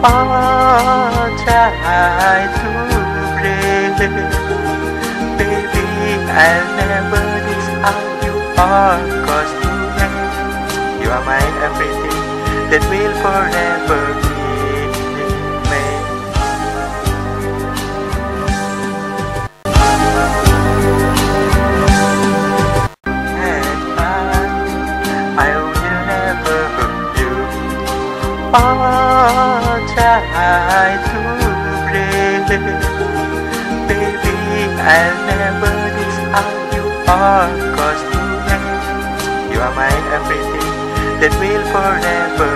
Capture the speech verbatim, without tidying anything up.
I'll try to break. Baby, I'll never discount you are, cause tonight you are my everything that will forever be made. And I, I will never hurt you. I'll try to break. Baby, I'll never discount you are, cause tonight you are my everything that will forever